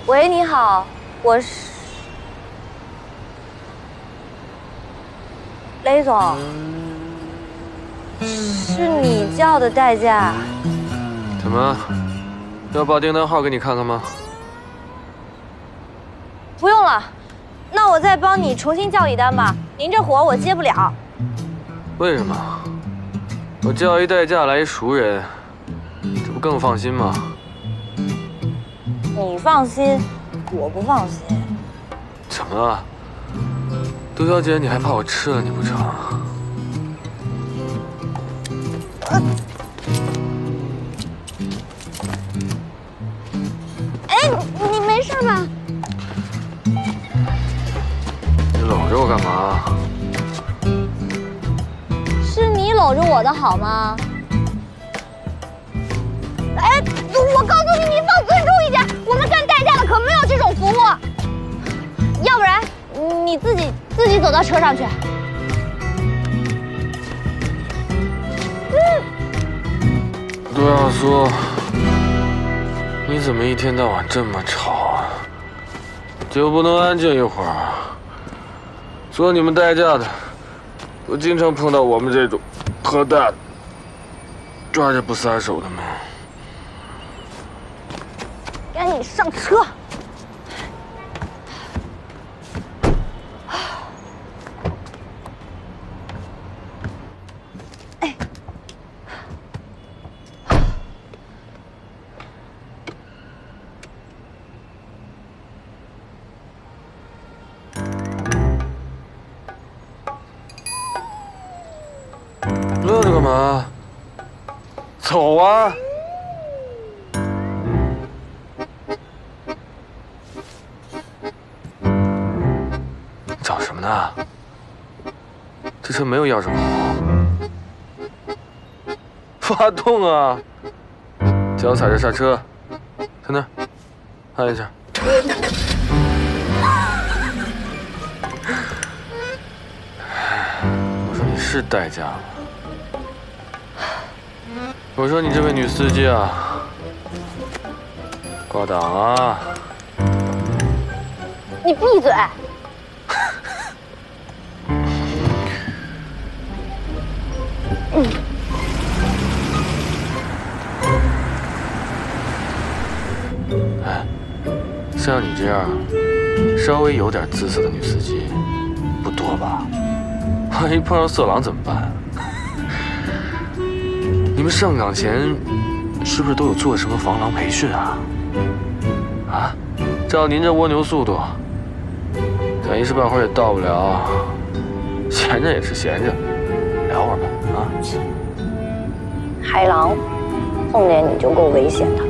喂，你好，我是雷总，是你叫的代驾？ 怎么，要报订单号给你看看吗？ 不用了，那我再帮你重新叫一单吧。您这活我接不了。 为什么？我叫一代驾来一熟人，这不更放心吗？ 你放心，我不放心。 怎么了？杜小姐，你还怕我吃了你不成？ 哎，你没事吧？ 你搂着我干嘛？ 是你搂着我的好吗？哎，我告诉你，你放尊重一点，我们干代驾的可没有这种服务。要不然你自己走到车上去。 杜亚苏，你怎么一天到晚这么吵啊？就不能安静一会儿？做你们代驾的，不经常碰到我们这种喝大的抓着不撒手的吗？ 赶紧上车。 愣着干嘛？走啊！找什么呢？这车没有钥匙孔，发动啊！脚踩着刹车，在那儿按一下。我说你是代驾吗？我说你这位女司机啊，挂档啊！ 你闭嘴！ 哎，像你这样稍微有点姿色的女司机不多吧？万一碰上色狼怎么办？你们上岗前是不是都有做什么防狼培训啊？啊，照您这蜗牛速度，想一时半会儿也到不了。闲着也是闲着，聊会儿吧啊！ 海狼碰见你就够危险的。